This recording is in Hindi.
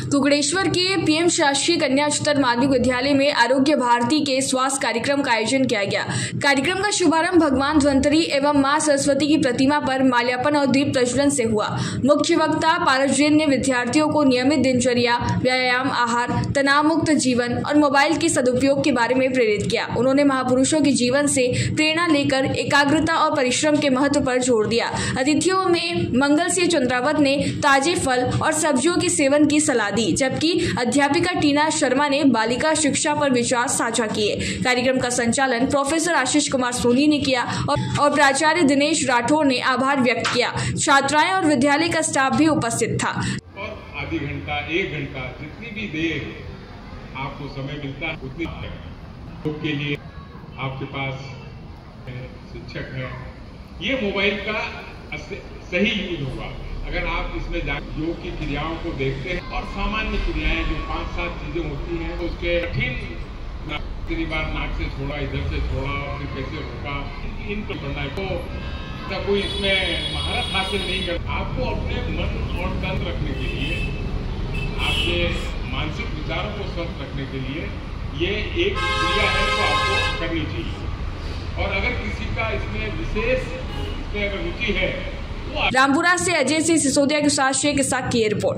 कुकड़ेश्वर के पीएम शासकीय कन्या उच्चतर माध्यमिक विद्यालय में आरोग्य भारती के स्वास्थ्य कार्यक्रम का आयोजन किया गया। कार्यक्रम का शुभारंभ भगवान धन्वंतरी एवं मां सरस्वती की प्रतिमा पर माल्यार्पण और दीप प्रज्वलन से हुआ। मुख्य वक्ता पारस जैन ने विद्यार्थियों को नियमित दिनचर्या, व्यायाम, आहार, तनाव मुक्त जीवन और मोबाइल के सदुपयोग के बारे में प्रेरित किया। उन्होंने महापुरुषों के जीवन से प्रेरणा लेकर एकाग्रता और परिश्रम के महत्व पर जोर दिया। अतिथियों में मंगल सिंह चंद्रावत ने ताजे फल और सब्जियों के सेवन की सलाह दी, जबकि अध्यापिका टीना शर्मा ने बालिका शिक्षा पर विचार साझा किए। कार्यक्रम का संचालन प्रोफेसर आशीष कुमार सोनी ने किया और प्राचार्य दिनेश राठौर ने आभार व्यक्त किया। छात्राएं और विद्यालय का स्टाफ भी उपस्थित था। और आधी घंटा, 1 घंटा, जितनी भी देर आपको समय मिलता है उतनी योग के लिए आपके पास शिक्षक है। ये मोबाइल का सही यूज होगा अगर आप इसमें योग की क्रियाओं को देखते हैं और सामान्य क्रियाएं जो 5-7 चीजें होती हैं उसके कठिन कितनी बार नाक से छोड़ा, इधर से छोड़ा, फिर कैसे रोका, इनको करना है। तो कोई इसमें महारत हासिल नहीं कर, आपको अपने मन और तन रखने के लिए, आपके मानसिक विचारों को स्वस्थ रखने के लिए ये एक क्रिया है जो आपको करनी चाहिए। और अगर किसी का इसमें विशेष अगर रुचि है। रामपुरा से अजय सिंह सिसोदिया के साथ शेख इसाक की रिपोर्ट।